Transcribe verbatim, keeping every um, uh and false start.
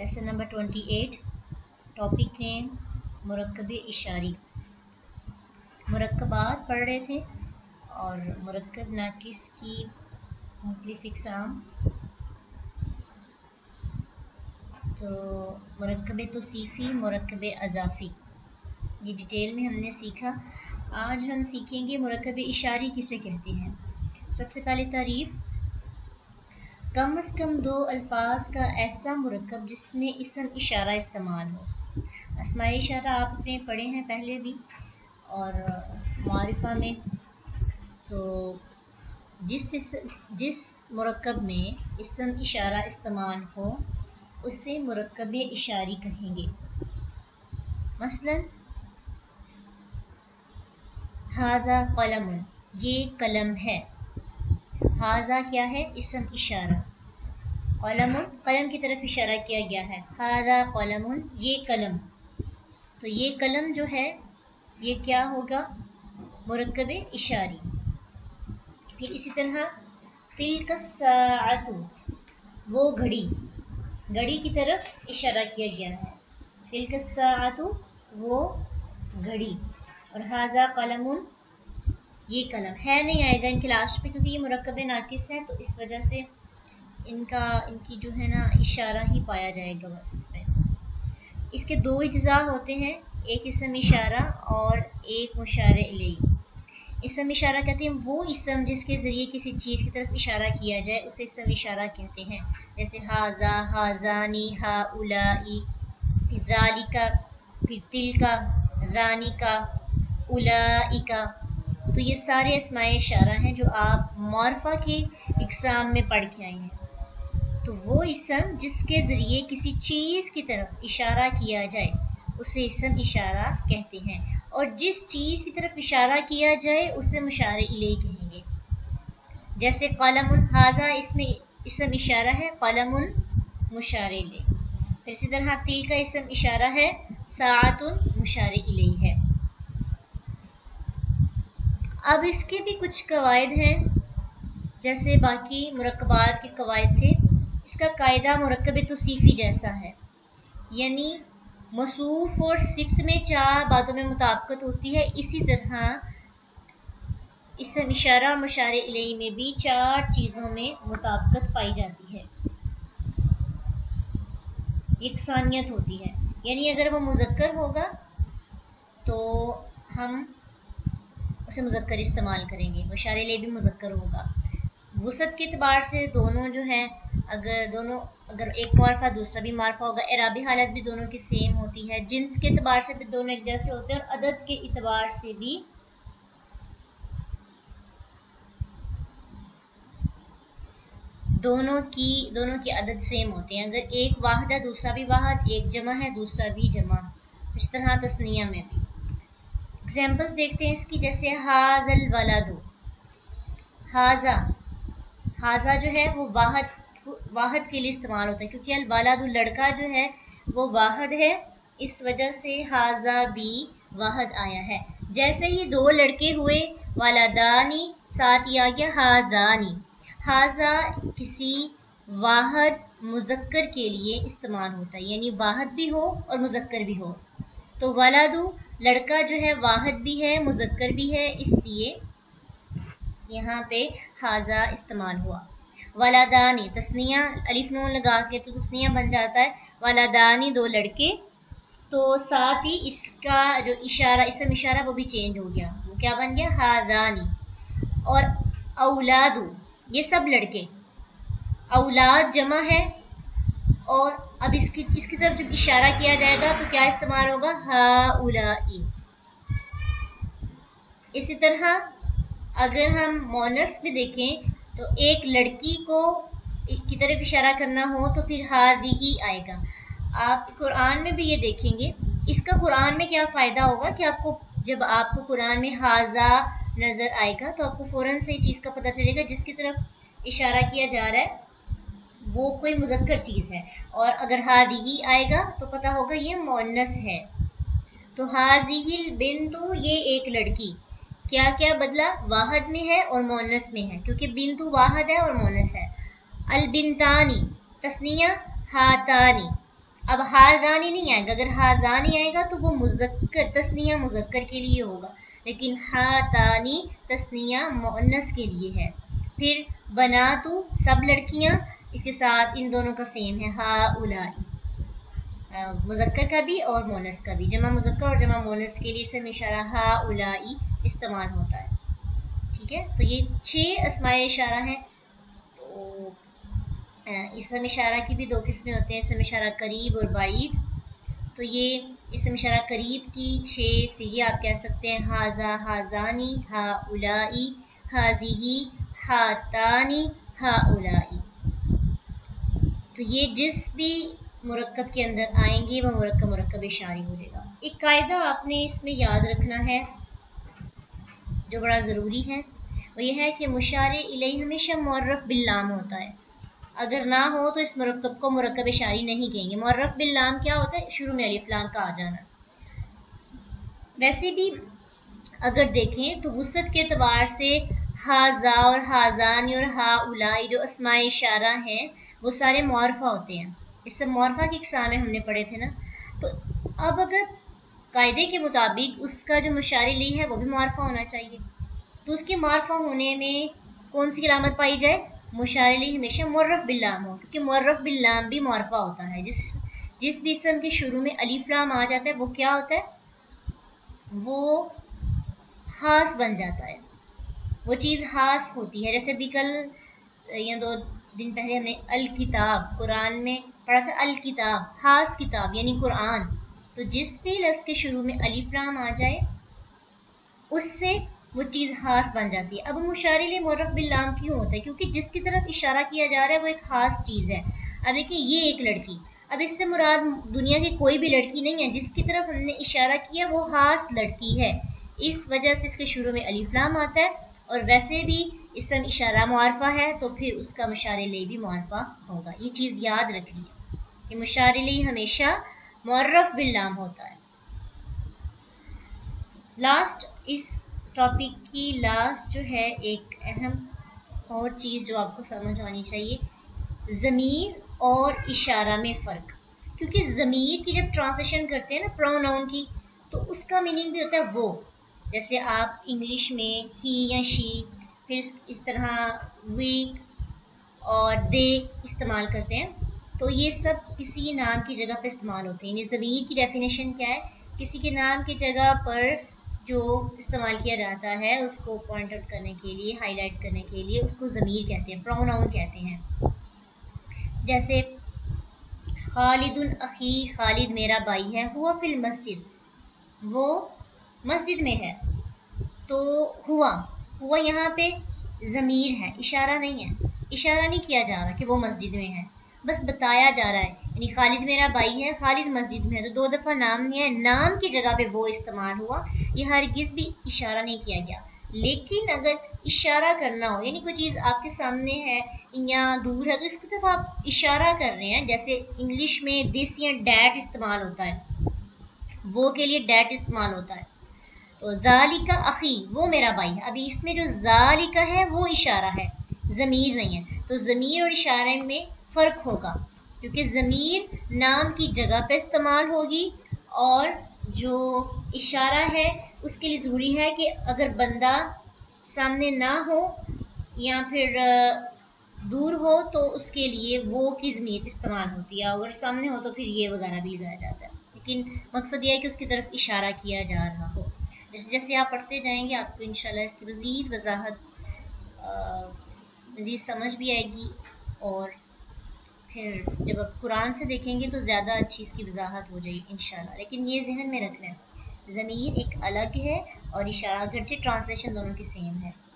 Lesson number twenty eight, topic name मुरक्कब इशारी। मुरक्कबात पढ़ रहे थे और मुरक्कब नाकिस की मुख्तलिफ इक़साम। तो मुरक्कब तौसीफ़ी, मुरक्कब अज़ाफ़ी, ये डिटेल में हमने सीखा। आज हम सीखेंगे मुरक्कब इशारी किसे कहते हैं। सबसे पहले तारीफ़, कम अज़ कम दो अल्फाज का ऐसा मुरक्कब जिसमें इसम इशारा इस्तेमाल हो। अस्माए इशारा आपने पढ़े हैं पहले भी और मारिफा में। तो जिस जिस मुरक्कब में इसम इशारा इस्तेमाल हो उसे मुरक्कब इशारी कहेंगे। मसलन हाज़ा कलमुन, ये कलम है। हाज़ा क्या है? इसम इशारा। कलमुन, कलम की तरफ इशारा किया गया है। हाज़ा कलमुन, ये कलम। तो ये कलम जो है ये क्या होगा? मुरक्कब इशारी। फिर इसी तरह तिल्का साअतु, वो घड़ी, घड़ी की तरफ इशारा किया गया है। तिल्का साअतु, वो घड़ी। और हाज़ा कलमुन, ये कलम है नहीं आएगा इनके लास्ट में, क्योंकि ये मुरक्कब नाकिस है तो इस वजह से इनका इनकी जो है ना इशारा ही पाया जाएगा बस इसमें। इसके दो इज्जा होते हैं, एक इसम इशारा और एक मुशारे इलैही। इसम इशारा कहते हैं वो इसम जिसके ज़रिए किसी चीज़ की तरफ इशारा किया जाए उसे इसम इशारा कहते हैं। जैसे हाज़ा, हाज़ानी, हाउलाई, ज़ालिका, फिर तिल्का, ज़ानिका, उलाइका। तो ये सारे अस्माए इशारा हैं जो आप मारिफा के एग्ज़ाम में पढ़ के आए हैं। तो वो इसम जिसके ज़रिए किसी चीज़ की तरफ इशारा किया जाए उसे इसम इशारा कहते हैं, और जिस चीज़ की तरफ इशारा किया जाए उसे मुशारे इलैही कहेंगे। जैसे कलमुन, हाज़ा इसमें इसम इशारा है, कलमुन मुशारे इलैही। फिर इसी तरह तिल का इसम इशारा है, साअतुन मुशारे इलैही है। अब इसके भी कुछ कवायद हैं, जैसे बाकी मुरक्कबात के कवायद थे। इसका कायदा मुरक्कब तौसीफ़ी जैसा है, यानी मौसूफ और सिफ्त में चार बातों में मुताबिकत होती है। इसी तरह इसम इशारा और मुशारे इलैही में भी चार चीज़ों में मुताबिकत पाई जाती है, यकसानियत होती है। यानी अगर वो मुज़क्कर होगा तो हम उसे मुज़क्कर इस्तेमाल करेंगे, मुशारे इलैही भी मुज़क्कर होगा। वसत के एतबार से दोनों जो हैं, अगर दोनों अगर एक मारफा दूसरा भी मारफा होगा, एराबी हालत भी दोनों की सेम होती है, जिन्स के एतबार से भी दोनों एक जैसे होते हैं, और अदद के एतबार से भी दोनों की दोनों की अदद सेम होते हैं। अगर एक वाहिद है दूसरा भी वाहिद, एक जमा है दूसरा भी जमा। इस तरह तस्निया में भी एग्जाम्पल्स देखते हैं इसकी। जैसे हाज़ल वलदु, हाज़ा, हाज़ा जो है वो वाहिद वाहिद के लिए इस्तेमाल होता है, क्योंकि अल वलदु लड़का जो है वो वाहिद है, इस वजह से हाज़ा भी वाहिद आया है। जैसे ही दो लड़के हुए, वलदानी, साथ ही आ गया हाज़ानी। हाज़ा किसी वाहिद मुज़क्कर के लिए इस्तेमाल होता है, यानी वाहिद भी हो और मुज़क्कर भी हो। तो वलदु लड़का जो है वाहिद भी है मुज़क्कर भी है, इसलिए यहाँ पे हाज़ा इस्तेमाल हुआ। वलदानी तस्निया, अलिफ नून लगा के तो तस्निया बन जाता है। वलदानी दो लड़के, तो साथ ही इसका जो इशारा इसम इशारा वो भी चेंज हो गया, वो क्या बन गया? हाज़ानी। और औलादु, ये सब लड़के, औलाद जमा है, और अब इसकी इसकी तरफ जब इशारा किया जाएगा तो क्या इस्तेमाल होगा? हाउलाई। इसी तरह अगर हम मोनस भी देखें तो एक लड़की को की तरफ इशारा करना हो तो फिर हाज़िही आएगा। आप कुरान में भी ये देखेंगे। इसका कुरान में क्या फ़ायदा होगा कि आपको जब आपको कुरान में हाज़ा नज़र आएगा तो आपको फ़ौरन से चीज़ का पता चलेगा जिसकी तरफ इशारा किया जा रहा है वो कोई मुज़क्कर चीज़ है, और अगर हाज़िही आएगा तो पता होगा ये मुअन्नस है। तो हाज़िहिल बिन्तु, ये एक लड़की, क्या क्या बदला? वाहिद में है और मुअन्नस में है, क्योंकि बिन्तु वाहिद है और मुअन्नस है। अल बिन्तानी तस्निया हातानी, अब हाजानी नहीं आएगा, अगर हाजानी आएगा तो वो मुज़क्कर तस्निया मुज़क्कर के लिए होगा, लेकिन हातानी तस्निया मुअन्नस के लिए है। फिर बनातु सब लड़कियां, इसके साथ इन दोनों का सेम है हाउलाई, मुज़क्कर का भी और मोनस का भी, जमा मुज़क्कर और जमा मोनस के लिए इसम इशारा हाउलाई इस्तेमाल होता है। ठीक है, तो ये छह अस्माए इशारा है। तो इसम इशारा की भी दो किस्में होते हैं, इसम इशारा करीब और बाईद। तो ये इसम इशारा करीब की छह सीगे आप कह सकते हैं, हाजा हाजानी हाउलाई हाजिही हातानी हाउलाई। तो ये जिस भी मुरक्कब के अंदर आएंगे वो मुरक्कब मुरक्कब इशारी हो जाएगा। एक कायदा आपने इसमें याद रखना है जो बड़ा ज़रूरी है, वो ये है कि मुशारे इलैहि हमेशा मुअर्रफ बिल्लाम होता है। अगर ना हो तो इस मुरक्कब को मुरक्कब इशारी नहीं कहेंगे। मुअर्रफ बिल्लाम क्या होता है? शुरू में अलिफ लाम का आ जाना। वैसे भी अगर देखें तो वुसअत के एतबार से हाजा और हाजानी और हाउलाई जो अस्माए इशारा हैं वो सारे मुअर्रफा होते हैं। इस सब मुअर्रफा की इक़सामें हमने पढ़े थे ना। तो अब अगर कायदे के मुताबिक उसका जो मुशारे इलैहि है वो भी मुअर्रफा होना चाहिए, तो उसके मुअर्रफा होने में कौन सी अलामत पाई जाए? मुशारे इलैहि हमेशा मुअर्रफ बिल्लाम हो, क्योंकि मुअर्रफ बिल्लाम भी मुअर्रफा होता है। जिस जिस भी इसम के शुरू में अलिफ लाम आ जाता है वो क्या होता है? वो खास बन जाता है, वो चीज़ खास होती है। जैसे भी कल या दो दिन पहले हमने अल किताब कुरान में पढ़ा था, अल किताब खास किताब यानी कुरान। तो जिस भी लफ्ज़ के शुरू में अलिफ लाम आ जाए उससे वो चीज़ खास बन जाती है। अब मुशारे इलैहि मुअर्रफ बिल्लाम क्यों होता है? क्योंकि जिसकी तरफ इशारा किया जा रहा है वो एक खास चीज़ है। अब देखिए ये एक लड़की, अब इससे मुराद दुनिया की कोई भी लड़की नहीं है, जिसकी तरफ हमने इशारा किया वो खास लड़की है, इस वजह से इसके शुरू में अलिफ लाम आता है। और वैसे भी इसम इशारा मुअर्रफा है तो फिर उसका मुशारे इलैहि भी मुअर्रफा होगा। ये चीज़ याद रखनी है कि मुशारे इलैहि हमेशा मुअर्रफ बिल्लाम होता है। लास्ट इस टॉपिक की लास्ट जो है एक अहम और चीज़ जो आपको समझ आनी चाहिए, ज़मीर और इशारा में फ़र्क। क्योंकि ज़मीर की जब ट्रांसलेशन करते हैं ना प्रोनाउन की, तो उसका मीनिंग भी होता है वो। जैसे आप इंग्लिश में ही या शी, फिर इस, इस तरह वी और दे इस्तेमाल करते हैं, तो ये सब किसी नाम की जगह पर इस्तेमाल होते हैं। यानी ज़मीर की डेफिनेशन क्या है? किसी के नाम की जगह पर जो इस्तेमाल किया जाता है उसको पॉइंट आउट करने के लिए, हाईलाइट करने के लिए उसको ज़मीर कहते हैं, प्रोनाउन कहते हैं। जैसे खालिदुन अखी, खालिद मेरा भाई है, हुआ फिल मस्जिद, वो मस्जिद में है। तो हुआ हुआ यहाँ पे ज़मीर है, इशारा नहीं है, इशारा नहीं किया जा रहा कि वो मस्जिद में है, बस बताया जा रहा है। यानी खालिद मेरा भाई है, खालिद मस्जिद में है, तो दो दफ़ा नाम नहीं है, नाम की जगह पे वो इस्तेमाल हुआ, ये हरगिज़ भी इशारा नहीं किया गया। लेकिन अगर इशारा करना हो, यानी कोई चीज़ आपके सामने है या दूर है, तो इसकी तरफ आप इशारा कर रहे हैं। जैसे इंग्लिश में दिस या डैट इस्तेमाल होता है, वो के लिए डैट इस्तेमाल होता है। तो ज़ालिका अखी, वो मेरा भाई है। अभी इसमें जो ज़ालिका है वो इशारा है, ज़मीर नहीं है। तो ज़मीर और इशारे में फ़र्क होगा, क्योंकि ज़मीर नाम की जगह पे इस्तेमाल होगी और जो इशारा है उसके लिए ज़रूरी है कि अगर बंदा सामने ना हो या फिर दूर हो तो उसके लिए वो की ज़मीर इस्तेमाल होती है, अगर सामने हो तो फिर ये वगैरह भी लगाया जाता है। लेकिन मकसद ये है कि उसकी तरफ इशारा किया जा रहा हो। जैसे जैसे आप पढ़ते जाएंगे आपको इंशाल्लाह इसकी मज़ीद वजाहत, मज़ीद समझ भी आएगी, और फिर जब आप कुरान से देखेंगे तो ज़्यादा अच्छी इसकी वजाहत हो जाएगी इंशाल्लाह। लेकिन ये जहन में रखना है, ज़मीर एक अलग है और इशारा अगरचे ट्रांसलेशन दोनों की सेम है।